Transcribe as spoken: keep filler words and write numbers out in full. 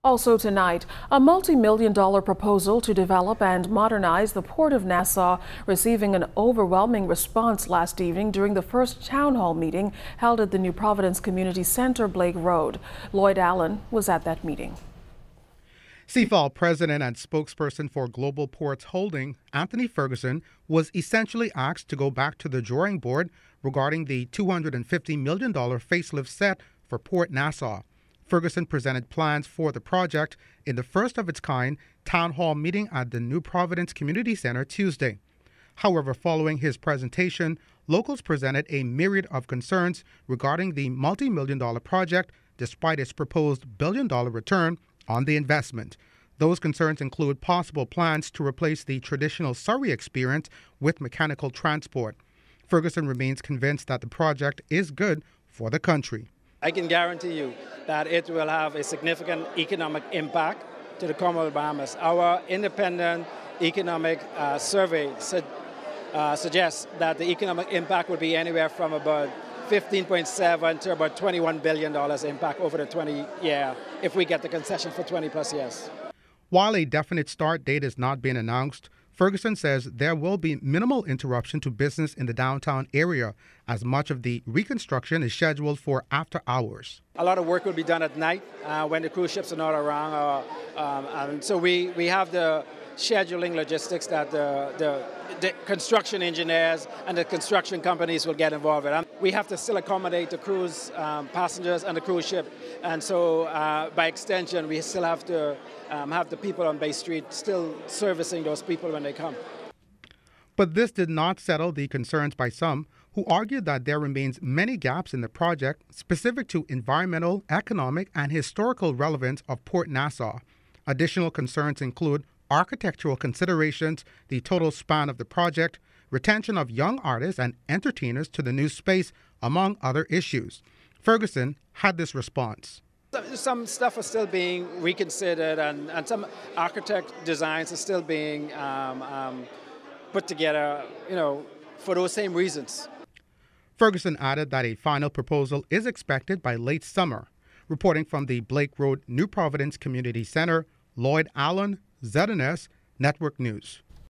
Also tonight, a multi-million dollar proposal to develop and modernize the Port of Nassau receiving an overwhelming response last evening during the first town hall meeting held at the New Providence Community Center, Blake Road. Lloyd Allen was at that meeting. C F A L president and spokesperson for Global Ports Holding, Anthony Ferguson, was essentially asked to go back to the drawing board regarding the two hundred fifty million dollar facelift set for Port Nassau. Ferguson presented plans for the project in the first of its kind town hall meeting at the New Providence Community Center Tuesday. However, following his presentation, locals presented a myriad of concerns regarding the multi-million dollar project despite its proposed billion-dollar return on the investment. Those concerns include possible plans to replace the traditional Surrey experience with mechanical transport. Ferguson remains convinced that the project is good for the country. I can guarantee you that it will have a significant economic impact to the Commonwealth of Bahamas. Our independent economic uh, survey su uh, suggests that the economic impact would be anywhere from about fifteen point seven to about twenty-one billion dollars impact over the twenty year if we get the concession for twenty plus years. While a definite start date is not being announced, Ferguson says there will be minimal interruption to business in the downtown area, as much of the reconstruction is scheduled for after hours. A lot of work will be done at night uh, when the cruise ships are not around. Uh, um, and so we, we have the scheduling logistics that the, the, the construction engineers and the construction companies will get involved with. Um, we have to still accommodate the cruise um, passengers and the cruise ship. And so uh, by extension, we still have to um, have the people on Bay Street still servicing those people when they come. But this did not settle the concerns by some who argued that there remains many gaps in the project specific to environmental, economic, and historical relevance of Port Nassau. Additional concerns include architectural considerations, the total span of the project, retention of young artists and entertainers to the new space, among other issues. Ferguson had this response. Some stuff is still being reconsidered, and, and some architect designs are still being um, um, put together, you know, for those same reasons. Ferguson added that a final proposal is expected by late summer. Reporting from the Blake Road New Providence Community Center, Lloyd Allen, Z N S Network News.